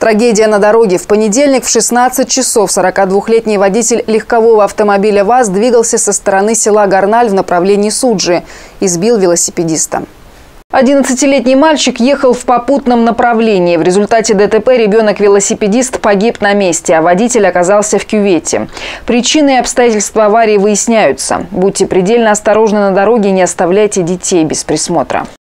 Трагедия на дороге. В понедельник в 16 часов 42-летний водитель легкового автомобиля ВАЗ двигался со стороны села Горналь в направлении Суджи и сбил велосипедиста. 11-летний мальчик ехал в попутном направлении. В результате ДТП ребенок-велосипедист погиб на месте, а водитель оказался в кювете. Причины и обстоятельства аварии выясняются. Будьте предельно осторожны на дороге и не оставляйте детей без присмотра.